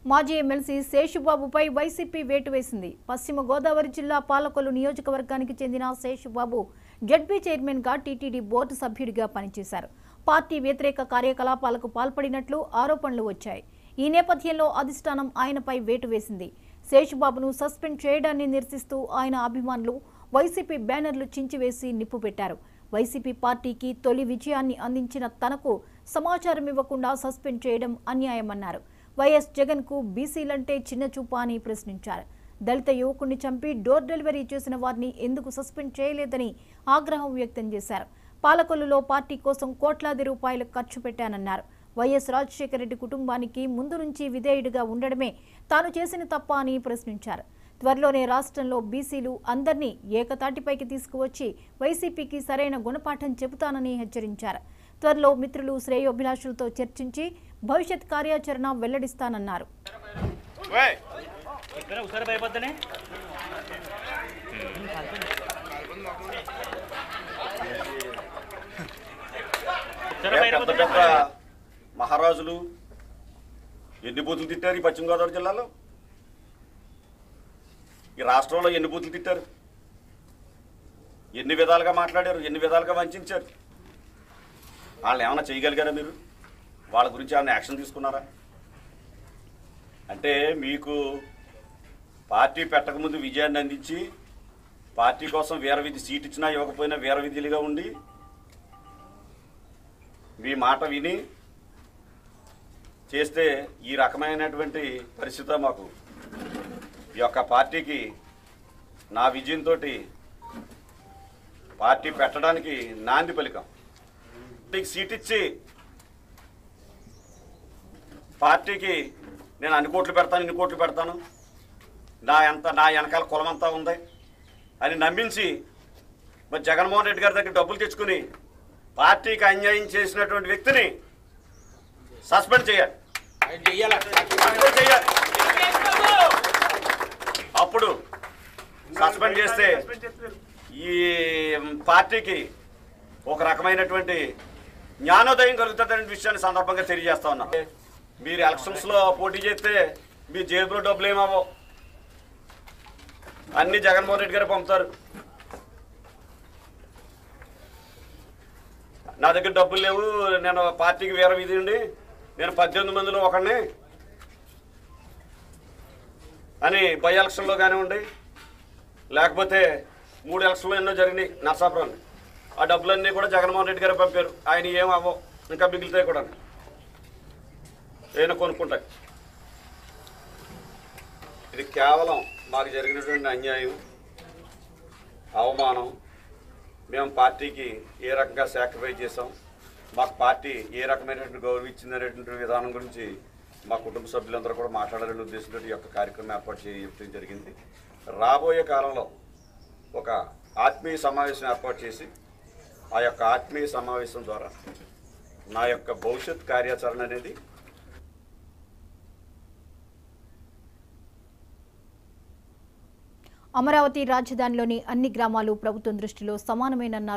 మాజీ MLC శేషుబాబుపై YCP వేటు వేసింది. పశ్చిమ గోదావరి జిల్లా పాలకొల్లు నియోజకవర్గానికి చెందిన శేషుబాబు జడ్పీ చైర్మన్గా టీటీడీ బోర్డు సభ్యుడిగా పనిచేశారు. పార్టీ వ్యతిరేక కార్యకలాపాలకు పాల్పడినట్లు ఆరోపణలు వచ్చాయి. ఈ నేపథ్యంలో అధిష్టానం ఆయనపై వేటు వేసింది. శేషుబాబును సస్పెండ్ చేయడాన్ని నిరసిస్తూ ఆయన అభిమానులు వైసీపీ బ్యానర్లు చించివేసి నిప్పు పెట్టారు. వైసీపీ పార్టీకి తొలి విజయాన్ని అందించిన తనకు సమాచారం ఇవ్వకుండా సస్పెండ్ చేయడం అన్యాయమన్నారు. వైఎస్ జగన్ కు బీసీలంటే చిన్నచూపా అని ప్రశ్నించారు. దళిత యువకుడిని చంపి డోర్ డెలివరీ చేసిన వారిని ఎందుకు సస్పెండ్ చేయలేదని ఆగ్రహం వ్యక్తం చేశారు. పాలకొల్లులో పార్టీ కోసం కోట్లాది రూపాయలు ఖర్చు పెట్టానన్నారు. వైఎస్ రాజశేఖర రెడ్డి కుటుంబానికి ముందు నుంచి విధేయుడిగా ఉండడమే తాను చేసిన తప్ప అని ప్రశ్నించారు. త్వరలోనే రాష్ట్రంలో బీసీలు అందరినీ ఏకతాటిపైకి తీసుకువచ్చి వైసీపీకి సరైన గుణపాఠం చెబుతానని హెచ్చరించారు. త్వరలో మిత్రులు శ్రేయోభిలాషులతో చర్చించి భవిష్యత్ కార్యాచరణ వెల్లడిస్తానన్నారు. మహారాజులు ఎన్ని బూతులు తిట్టారు ఈ పశ్చిమ గోదావరి జిల్లాలో? ఈ రాష్ట్రంలో ఎన్ని బూతులు తిట్టారు? ఎన్ని విధాలుగా మాట్లాడారు? ఎన్ని విధాలుగా వంచారు? వాళ్ళని ఏమైనా చేయగలిగారా మీరు? వాళ్ళ గురించి ఏమైనా యాక్షన్ తీసుకున్నారా? అంటే మీకు పార్టీ పెట్టకముందు విజయాన్ని అందించి పార్టీ కోసం వీరవిధి సీట్ ఇచ్చినా ఇవ్వకపోయినా వీరవిధిలుగా ఉండి మీ మాట విని చేస్తే ఈ రకమైనటువంటి పరిస్థితి మాకు ఈ యొక్క పార్టీకి నా విజయంతో పార్టీ పెట్టడానికి నాంది పలికాం. సీట్ ఇచ్చి పార్టీకి నేను అన్ని కోట్లు పెడతాను, ఇన్ని కోట్లు పెడతాను, నా వెనకాల కులమంతా ఉంది అని నమ్మించి మరి జగన్మోహన్ రెడ్డి గారి దగ్గర డబ్బులు తెచ్చుకుని పార్టీకి అన్యాయం చేసినటువంటి వ్యక్తిని సస్పెండ్ చేయాలి. అప్పుడు సస్పెండ్ చేస్తే ఈ పార్టీకి ఒక రకమైనటువంటి జ్ఞానోదయం కలుగుతుందనే విషయాన్ని సందర్భంగా తెలియజేస్తా ఉన్నా. మీరు ఎలక్షన్స్లో పోటీ చేస్తే మీ జేబులో డబ్బులు ఏమావో అన్ని జగన్మోహన్ రెడ్డి గారు పంపుతారు. నా దగ్గర డబ్బులు లేవు, నేను పార్టీకి వేరే విధి ఉండి నేను 18 మందిలో ఒకడిని అని బై ఎలక్షన్లో కానివ్వండి, లేకపోతే 3 ఎలక్షన్లో ఎన్నో జరిగినాయి నర్సాపురం. ఆ డబ్బులన్నీ కూడా జగన్మోహన్ రెడ్డి గారు పంపారు. ఆయన ఏం అవ్వవు, ఇంకా మిగులుతాయి కూడా, ఏమైనా కొనుక్కుంటాయి. ఇది కేవలం మాకు జరిగినటువంటి అన్యాయం, అవమానం. మేము పార్టీకి ఏ రకంగా సాక్రిఫైస్ చేసాం, మాకు పార్టీ ఏ రకమైనటువంటి గౌరవించిందనేటువంటి విధానం గురించి మా కుటుంబ సభ్యులందరూ కూడా మాట్లాడాలనే ఉద్దేశంతో ఈ యొక్క కార్యక్రమం ఏర్పాటు చేయడం జరిగింది. రాబోయే కాలంలో ఒక ఆత్మీయ సమావేశం ఏర్పాటు చేసి ఆ యొక్క ఆత్మీయ సమావేశం ద్వారా నా యొక్క భవిష్యత్ కార్యాచరణ అనేది అమరావతి రాజధానిలోని అన్ని గ్రామాలు ప్రభుత్వం దృష్టిలో సమానమేనన్నారు.